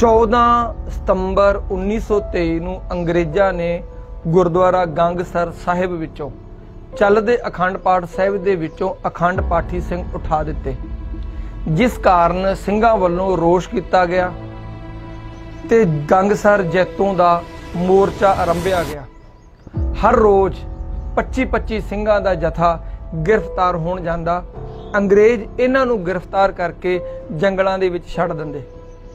14 ਸਤੰਬਰ 1923 ਨੂੰ ਅੰਗਰੇਜ਼ਾਂ ਨੇ ਗੁਰਦੁਆਰਾ ਗੰਗਸਰ ਸਾਹਿਬ ਵਿੱਚੋਂ ਚੱਲਦੇ ਅਖੰਡ ਪਾਠ ਸਾਹਿਬ ਦੇ ਵਿੱਚੋਂ ਅਖੰਡ ਪਾਠੀ ਸਿੰਘ ਉਠਾ ਦਿੱਤੇ, जिस कारण ਸਿੰਘਾਂ ਵੱਲੋਂ ਰੋਸ਼ ਕੀਤਾ ਗਿਆ ਤੇ ਗੰਗਸਰ ਜੈਤੋਂ ਦਾ ਮੋਰਚਾ ਆਰੰਭਿਆ ਗਿਆ। हर रोज 25-25 ਸਿੰਘਾਂ ਦਾ ਜਥਾ गिरफ्तार होण ਜਾਂਦਾ। अंग्रेज इन्हां नूं गिरफ्तार करके जंगलों ਦੇ ਵਿੱਚ ਛੱਡ ਦਿੰਦੇ।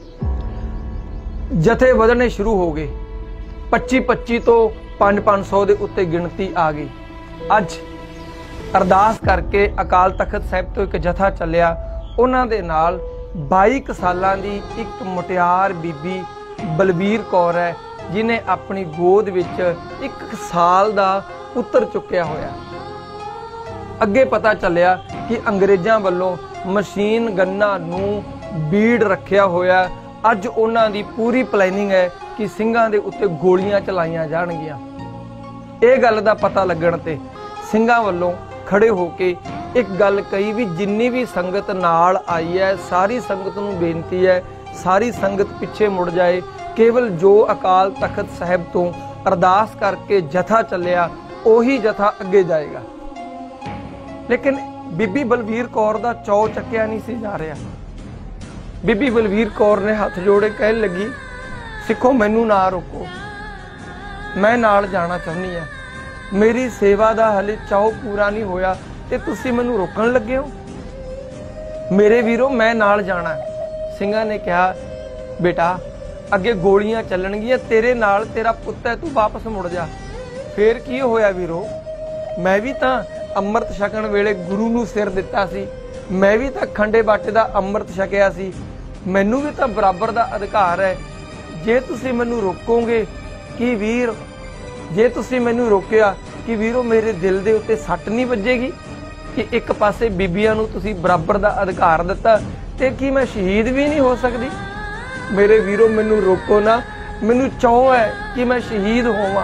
जथे ਵਧਣੇ शुरू हो गए। 25-25 तो 500 ਦੇ ਉੱਤੇ गिणती आ गई। ਅੱਜ अरदास करके अकाल तख्त साहिब तो एक जथा ਚੱਲਿਆ। उन्हां दे नाल 22 सालां दी एक मुटियार बीबी बलबीर कौर है, जिन्हें अपनी गोद विच 1 साल दा पुत्र चुक्या होया। अगे पता चलिया कि अंग्रेज़ां वल्लों मशीन गन्नां नूं बीड़ रखिया होया। अज उन्हां दी पूरी प्लैनिंग है कि ਸਿੰਘਾਂ दे उत्ते गोलियां चलाईयां जाणगीआं। इह गल दा पता लगण ते ਸਿੰਘਾਂ वल्लों खड़े होके एक गल कही भी जिन्नी भी संगत नाल आई है, सारी संगत नूं बेनती है, सारी संगत पिछे मुड़ जाए। केवल जो अकाल तख्त साहिब तो अरदास करके जथा चलिया उही जथा अगे जाएगा। लेकिन बीबी बलबीर कौर दा चौ चक्या नहीं सी जा रहा। बीबी बलबीर कौर ने हथ जोड़े कहन लगी, सिखो मैनू ना रोको, मैं नाल जाना चाहनी है। मेरी सेवा दा हले चाओ पूरा नहीं होया ते तुसी मैनू रोकण लगे हो। मेरे वीरो मैं नाल जाना। ਸਿੰਘਾਂ ने कहा, बेटा अगे गोलियां चलणगियां, तेरे नाल तेरा पुत्त है, तू वापस मुड़ जा। फिर की होया वीरो, मैं भी तां अमृत छकण वेले गुरु नूं सिर दिता सी, मैं भी तां खंडे बाटे दा अमृत छकिया सी, मैनू भी तां बराबर दा अधिकार है। जे तुसी मैनू रोकोगे कि वीर, जे तुसी मैनू रोकिया कि वीरो मेरे दिल दे उत्ते सट नहीं वजेगी कि एक पासे बीबियां नूं तुसी बराबर दा अधिकार दिता ते कि मैं शहीद भी नहीं हो सकती। मेरे वीरो मैनू रोको ना, मैनू चाह है कि मैं शहीद होवां।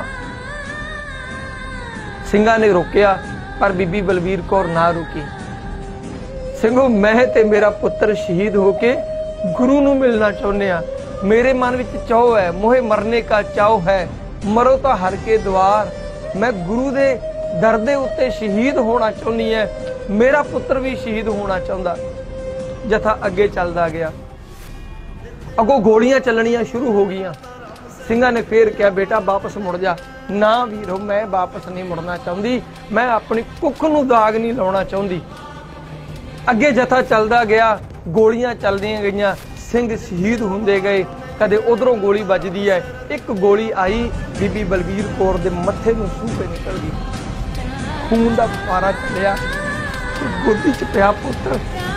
ਸਿੰਘਾਂ ने रोकिया पर बीबी बलबीर कौर ना रुकी। ਸਿੰਘੋ मैं ते मेरा पुत्र शहीद होके गुरु नूं मिलना चाहुंदे आ। मेरे मन विच चाह है, मोहे मरने का चाव है, मरो तो हर के द्वार। मैं गुरु दे दर दे उत्ते शहीद होना चाहुंदी है, मेरा पुत्र भी शहीद होना चाहुंदा। जथा अगे चलदा गया, अगों गोलियां चलनियां शुरू हो गईयां। ਸਿੰਘਾਂ ने फिर कहा, बेटा वापस मुड़ जा। ना वीरो मैं वापस नहीं मुड़ना चाहती, मैं अपनी कुख नूं दाग नहीं लाउणा चाहती। अगे जथा चलदा गया, गोलियां चलदियां गईयां, सिंह शहीद हुंदे गए। कदे उधरों गोली बजदी है, एक गोली आई बीबी बलबीर कौर दे मत्थे नूं छूह के निकल गई। खून दा फुहारा चलिया, गोदी च पिया पुत्र,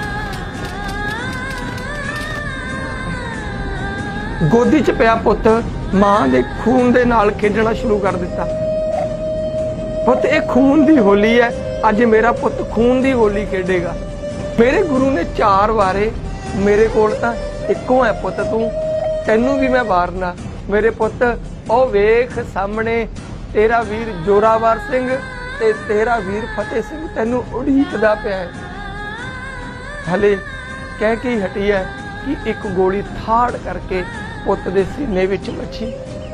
गोदी च पिया पुत मां दे खून दे नाल खेडना शुरू कर दिता। पुत ये खून दी होली है, अज मेरा पुत खून दी होली खेडेगा। मेरे गुरु ने 4 वारे, मेरे कोल तां इक्को है पुत तू, तैनू भी मैं वारना। मेरे पुत ओ वेख सामने तेरा वीर जोरावर सिंह ते तेरा वीर फतेह सिंह तैनू उड़ीकदा पिया है। हले कह के ही हटी है कि एक गोली थाड़ करके पुत दे सीने विच वजी।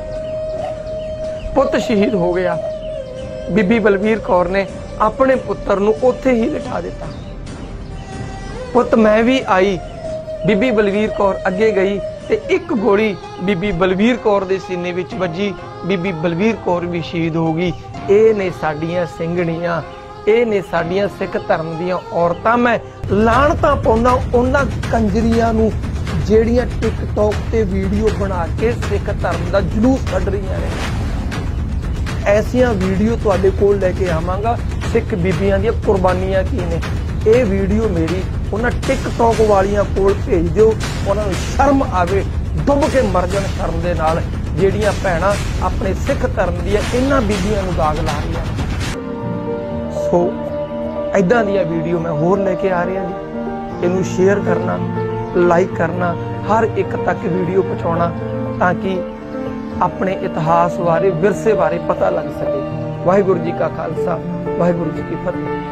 पुत शहीद हो गया। बीबी बलबीर कौर ने अपने पुत्र नू उत्थे ही लिटा दिता। पुत मैं भी आई। बीबी बलबीर कौर अगे गई ते एक गोली बीबी बलबीर कौर दे सीने विच वजी। बीबी बलबीर कौर भी शहीद हो गई। ये ने साडियां ਸਿੰਘਣੀਆਂ, ये ने साडियां सिख धर्म दीयां औरतां। मैं लाणतां पाउंदा उन्हां कंजरियां नूं ਜਿਹੜੀਆਂ टिकटॉक ते वीडियो बना के सिख धर्म का जुलूस कढ़ रही ने। ऐसिया वीडियो तुहाडे कोल लैके आवांगा। सिख बीबियां दी कुर्बानियां की ने। ये वीडियो मेरी उन्हां टिकटॉक वालियां कोल भेज दिओ, उन्हां नूं शर्म आवे, डुब के मर जाण शर्म दे नाल। ਜਿਹੜੀਆਂ भैणां अपने सिख धर्म ਦੀਆਂ इन्हां बीबियां नूं दाग ला रही हैं। सो इदां ਦੀਆਂ वीडियो मैं होर लैके आ रहा जी। इनू शेयर करना, लाइक करना, हर एक तक वीडियो पहुँचाना ताकि अपने इतिहास बारे, विरसे बारे पता लग सके। वाहिगुरू जी का खालसा, वाहिगुरू जी की फतेह।